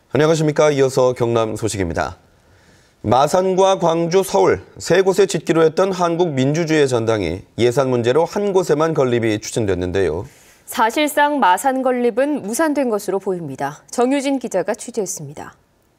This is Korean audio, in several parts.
안녕하십니까. 이어서 경남 소식입니다. 마산과 광주, 서울 세 곳에 짓기로 했던 한국민주주의 전당이 예산 문제로 한 곳에만 건립이 추진됐는데요. 사실상 마산 건립은 무산된 것으로 보입니다. 정유진 기자가 취재했습니다.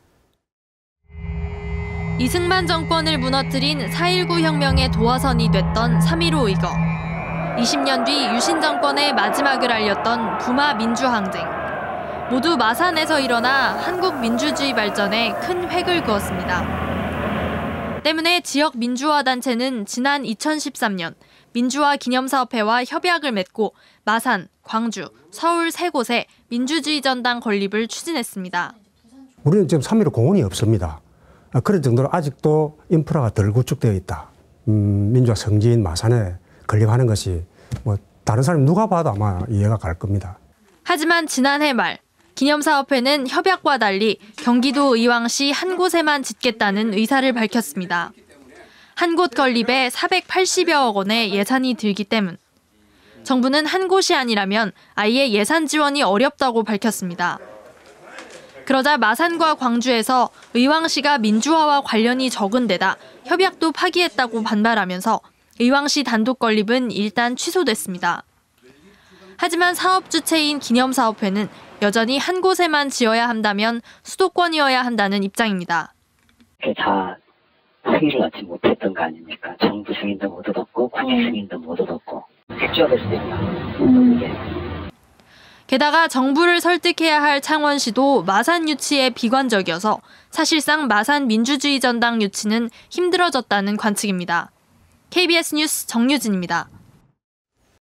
이승만 정권을 무너뜨린 4.19 혁명의 도화선이 됐던 3.15 의거. 20년 뒤 유신 정권의 마지막을 알렸던 부마 민주항쟁. 모두 마산에서 일어나 한국 민주주의 발전에 큰 획을 그었습니다. 때문에 지역 민주화 단체는 지난 2013년 민주화 기념사업회와 협약을 맺고 마산, 광주, 서울 세 곳에 민주주의 전당 건립을 추진했습니다. 우리는 지금 3.15 공원이 없습니다. 그런 정도로 아직도 인프라가 덜 구축되어 있다. 민주화 성지인 마산에 건립하는 것이 다른 사람 누가 봐도 아마 이해가 갈 겁니다. 하지만 지난해 말 기념사업회는 협약과 달리 경기도 의왕시 한 곳에만 짓겠다는 의사를 밝혔습니다. 한 곳 건립에 480여억 원의 예산이 들기 때문. 정부는 한 곳이 아니라면 아예 예산 지원이 어렵다고 밝혔습니다. 그러자 마산과 광주에서 의왕시가 민주화와 관련이 적은 데다 협약도 파기했다고 반발하면서 의왕시 단독 건립은 일단 취소됐습니다. 하지만 사업 주체인 기념사업회는 여전히 한 곳에만 지어야 한다면 수도권이어야 한다는 입장입니다. 다 승인을 얻지 못했던 거 아닙니까? 정부 승인도 못 얻었고 국회 승인도 못 얻었고 획지화될 수도 있다. 게다가 정부를 설득해야 할 창원시도 마산 유치에 비관적이어서 사실상 마산 민주주의 전당 유치는 힘들어졌다는 관측입니다. KBS 뉴스 정유진입니다.